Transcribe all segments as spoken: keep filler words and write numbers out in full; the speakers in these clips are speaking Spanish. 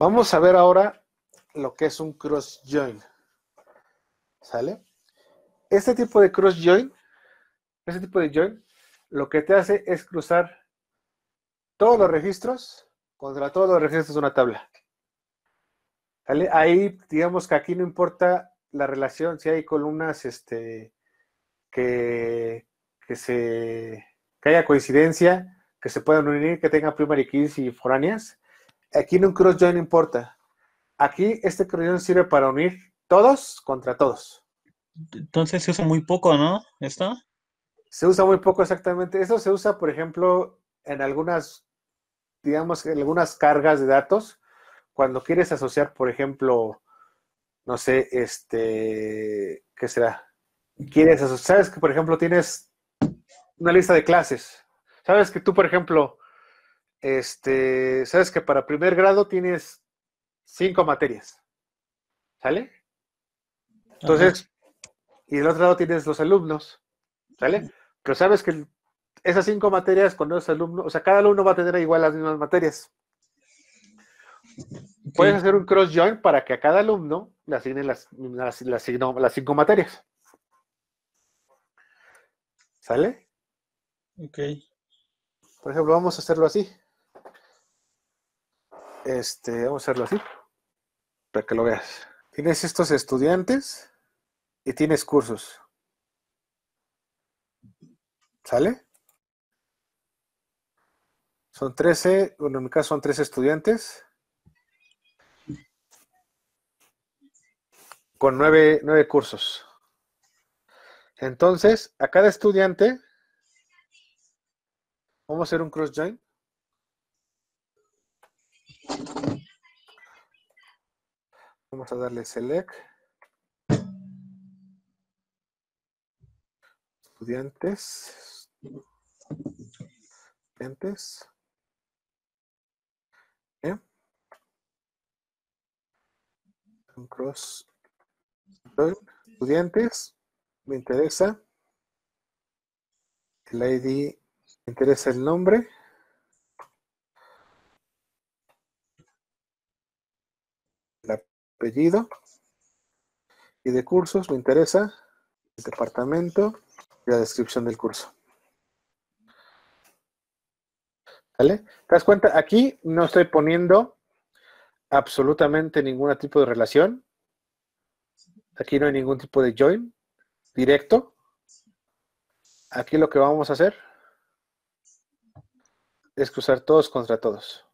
Vamos a ver ahora lo que es un cross join. ¿Sale? Este tipo de cross join, este tipo de join, lo que te hace es cruzar todos los registros contra todos los registros de una tabla. ¿Sale? Ahí, digamos que aquí no importa la relación, si hay columnas este, que, que, se, que haya coincidencia, que se puedan unir, que tengan primary keys y foráneas. Aquí en un cross join no importa. Aquí este cross join sirve para unir todos contra todos. Entonces se usa muy poco, ¿no? ¿Esto? Se usa muy poco exactamente. Eso se usa, por ejemplo, en algunas, digamos, en algunas cargas de datos, cuando quieres asociar, por ejemplo, no sé, este, ¿qué será? Quieres asociar, sabes que, por ejemplo, tienes una lista de clases. Sabes que tú, por ejemplo, este, sabes que para primer grado tienes cinco materias. ¿Sale? Ajá. Entonces, y del otro lado tienes los alumnos. ¿Sale? Pero sabes que esas cinco materias con los alumnos, o sea, cada alumno va a tener igual las mismas materias. Ok. Puedes hacer un cross join para que a cada alumno le asignen las, las, las, las cinco materias. ¿Sale? Ok. Por ejemplo, vamos a hacerlo así. Este, vamos a hacerlo así, para que lo veas. Tienes estos estudiantes y tienes cursos. ¿Sale? Son trece, bueno, en mi caso son trece estudiantes con nueve, nueve cursos. Entonces, a cada estudiante, vamos a hacer un cross join. Vamos a darle select. Estudiantes. Estudiantes. ¿Eh? Un cross join. Estudiantes. Me interesa. El I D. Me interesa el nombre. El apellido. Y de cursos me interesa el departamento y la descripción del curso. ¿Vale? ¿Te das cuenta? Aquí no estoy poniendo absolutamente ningún tipo de relación. Aquí no hay ningún tipo de join directo. Aquí lo que vamos a hacer es cruzar todos contra todos.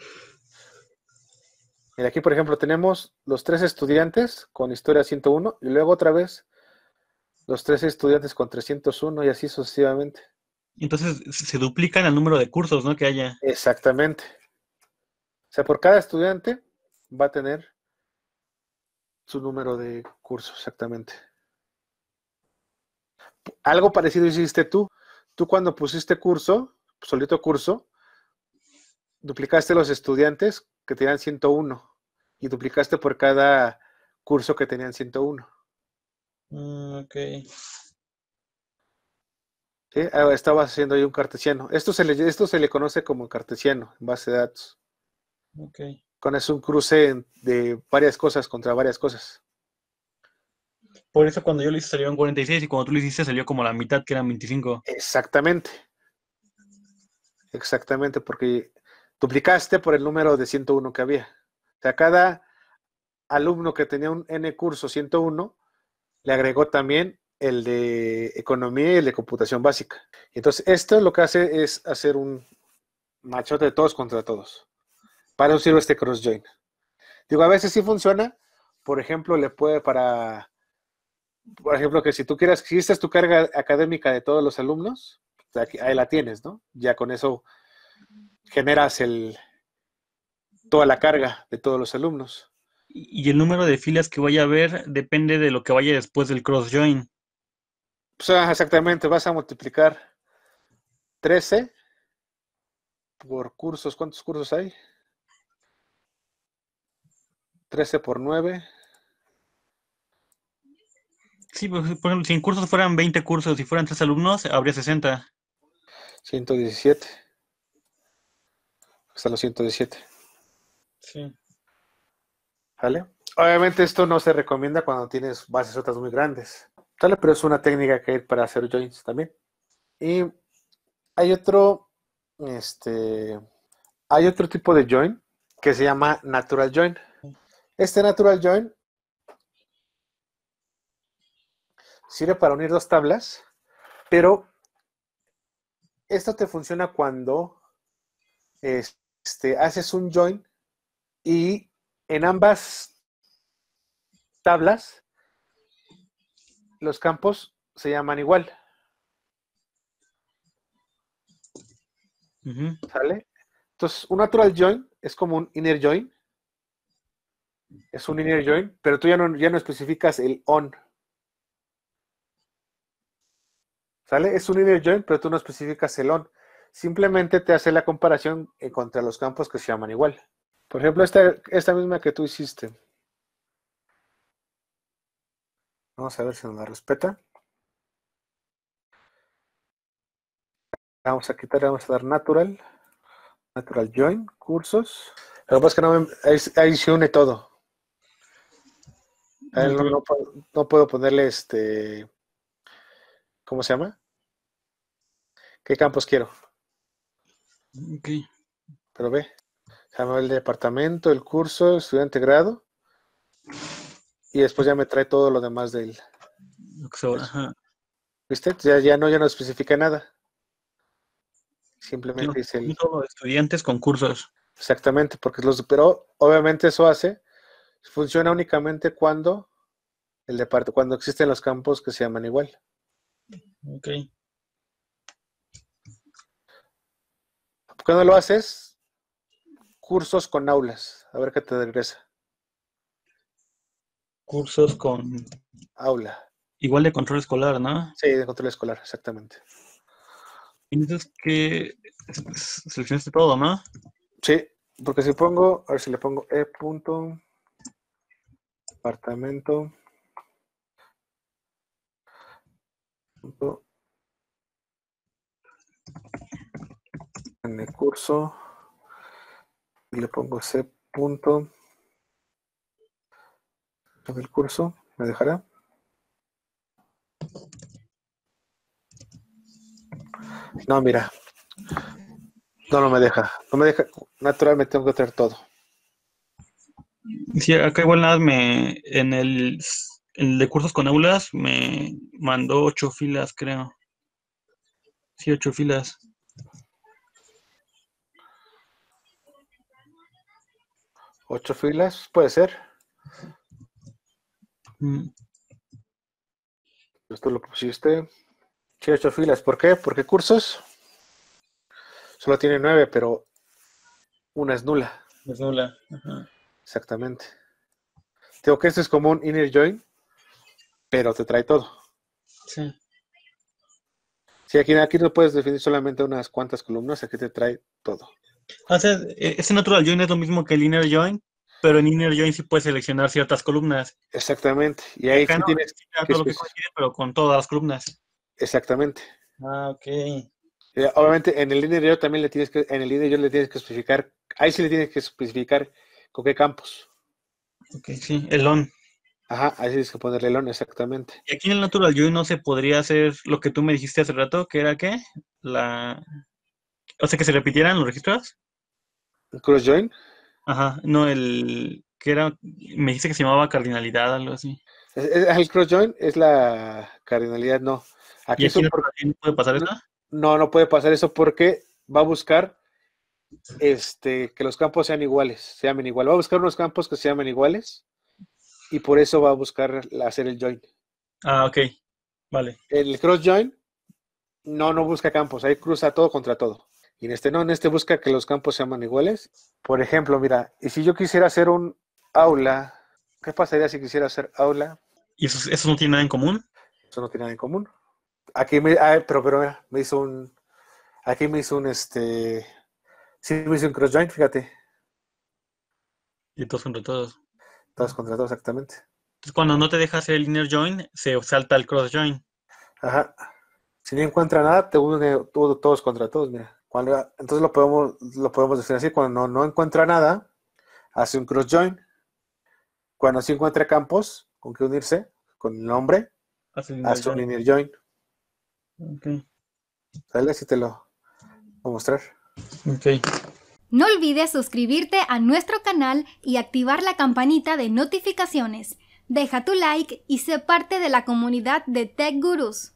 Mira, aquí por ejemplo tenemos los tres estudiantes con historia ciento uno y luego otra vez los tres estudiantes con trescientos uno y así sucesivamente. Entonces se duplican el número de cursos, ¿no? Que haya. Exactamente. O sea, por cada estudiante va a tener su número de cursos, exactamente. Algo parecido hiciste tú. Tú cuando pusiste curso, solito curso, duplicaste los estudiantes que tenían ciento uno y duplicaste por cada curso que tenían ciento uno. Mm, ok. ¿Sí? Ah, estabas haciendo ahí un cartesiano. Esto se, le, esto se le conoce como cartesiano en base de datos. Ok. Con es un cruce de varias cosas contra varias cosas. Por eso cuando yo lo hice salieron cuarenta y seis y cuando tú lo hiciste salió como la mitad, que eran veinticinco. Exactamente, exactamente, porque duplicaste por el número de ciento uno que había. O sea, cada alumno que tenía un N curso ciento uno le agregó también el de economía y el de computación básica. Entonces, esto lo que hace es hacer un machote de todos contra todos. Para eso sirve este cross join. Digo, a veces sí funciona. Por ejemplo, le puede para, por ejemplo, que si tú quieras, si esta es tu carga académica de todos los alumnos, aquí, ahí la tienes, ¿no? Ya con eso generas el, toda la carga de todos los alumnos. Y el número de filas que vaya a haber depende de lo que vaya después del cross join. Pues, exactamente, vas a multiplicar trece por cursos. ¿Cuántos cursos hay? trece por nueve. Sí, pues, por ejemplo, si en cursos fueran veinte cursos y fueran tres alumnos, habría sesenta. ciento diecisiete. Hasta los ciento diecisiete. Sí. ¿Vale? Obviamente esto no se recomienda cuando tienes bases otras muy grandes, ¿vale? Pero es una técnica que hay para hacer joins también. Y hay otro, este, hay otro tipo de join que se llama natural join. Este natural join sirve para unir dos tablas, pero esto te funciona cuando este, haces un join y en ambas tablas los campos se llaman igual. Uh-huh. ¿Sale? Entonces, un natural join es como un inner join. Es un inner join, pero tú ya no, ya no especificas el on. ¿Sale? Es un inner join, pero tú no especificas el on. Simplemente te hace la comparación contra los campos que se llaman igual. Por ejemplo, esta, esta misma que tú hiciste. Vamos a ver si nos la respeta. Vamos a quitar, vamos a dar natural. Natural join, cursos. Lo que pasa es que no me, ahí, ahí se une todo. A él no, no, puedo, no puedo ponerle este. ¿Cómo se llama? ¿Qué campos quiero? Ok. Pero ve. Se llama el departamento, el curso, estudiante grado. Y después ya me trae todo lo demás de él. Ajá. ¿Viste? Ya, ya, no, ya no especifica nada. Simplemente Sí, dice el. todos estudiantes con cursos. Exactamente, porque los. Pero obviamente eso hace. Funciona únicamente cuando. El depart cuando existen los campos que se llaman igual. Ok. Cuando lo haces, cursos con aulas. A ver qué te regresa. Cursos con Aula. igual de control escolar, ¿no? Sí, de control escolar, exactamente. Entonces que seleccionaste todo, ¿no? Sí, porque si pongo, a ver si le pongo e punto departamento punto en el curso y le pongo c punto en el curso, ¿me dejará? No, mira, no, no me deja, no me deja, naturalmente tengo que traer todo. Sí, acá igual nada me en el, el de cursos con aulas me mandó ocho filas, creo. Sí, ocho filas. Ocho filas, puede ser. Mm. Esto lo pusiste. Sí, ocho filas. ¿Por qué? Porque cursos solo tiene nueve, pero una es nula. Es nula. Ajá. Exactamente. Digo que esto es como un inner join, pero te trae todo. Sí. Sí, aquí, aquí no puedes definir solamente unas cuantas columnas, aquí te trae todo. O sea, ese natural join es lo mismo que el inner join, pero en inner join sí puedes seleccionar ciertas columnas. Exactamente. Y Y ahí acá sí no, tienes sí te da que todo lo que especificar. coincide, pero con todas las columnas. Exactamente. Ah, ok. Eh, obviamente en el inner join también le tienes que, en el inner join le tienes que especificar, ahí sí le tienes que especificar con qué campos. Ok, sí, el on. Ajá, ahí sí tienes que ponerle el on, exactamente. Y aquí en el natural join no se podría hacer lo que tú me dijiste hace rato, que era ¿qué? La... O sea, que se repitieran los registros. Cross join. Ajá, no, el que era, me dijiste que se llamaba cardinalidad, algo así. Es- es- el cross join es la cardinalidad, no. ¿Y Aquí aquí eso en el por- natural join puede pasar eso? no, no, no puede pasar eso porque va a buscar este, que los campos sean iguales, se llamen igual. Va a buscar unos campos que se llamen iguales y por eso va a buscar hacer el join. Ah, ok, vale. El cross join no, no busca campos, ahí cruza todo contra todo. Y en este no, en este busca que los campos se llaman iguales. Por ejemplo, mira, y si yo quisiera hacer un aula, ¿qué pasaría si quisiera hacer aula? ¿Y eso, eso no tiene nada en común? Eso no tiene nada en común. Aquí me, ah, pero, pero mira, me hizo un, aquí me hizo un, este, sí me hizo un cross join, fíjate, Y todos contra todos. todos contra todos exactamente. Entonces, cuando no te deja hacer el inner join, se salta el cross join. Ajá. Si no encuentra nada, te une todo- todos contra todos, mira. Cuando, entonces lo podemos, lo podemos decir así, cuando no, no encuentra nada, hace un cross join. cuando sí encuentre campos con que unirse, con el nombre, Haz el haz un linear linear join. join. Ok. ¿Sale? Así te lo voy a mostrar. Ok. No olvides suscribirte a nuestro canal y activar la campanita de notificaciones. Deja tu like y sé parte de la comunidad de Tech Gurus.